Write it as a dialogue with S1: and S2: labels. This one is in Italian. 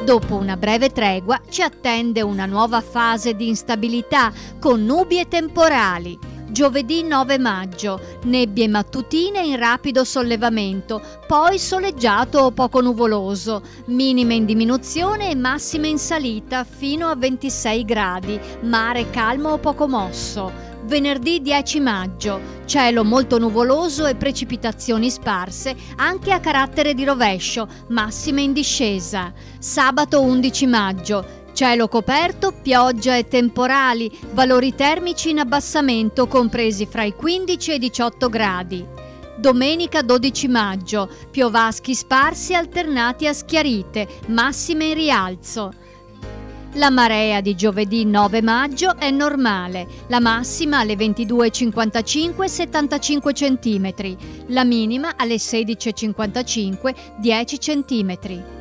S1: Dopo una breve tregua ci attende una nuova fase di instabilità con nubi e temporali. Giovedì 9 maggio, nebbie mattutine in rapido sollevamento, poi soleggiato o poco nuvoloso, minime in diminuzione e massime in salita fino a 26 gradi, mare calmo o poco mosso. Venerdì 10 maggio, cielo molto nuvoloso e precipitazioni sparse, anche a carattere di rovescio, massime in discesa. Sabato 11 maggio, cielo coperto, pioggia e temporali, valori termici in abbassamento compresi fra i 15 e i 18 gradi. Domenica 12 maggio, piovaschi sparsi alternati a schiarite, massime in rialzo. La marea di giovedì 9 maggio è normale, la massima alle 22,55 75 cm, la minima alle 16,55 10 cm.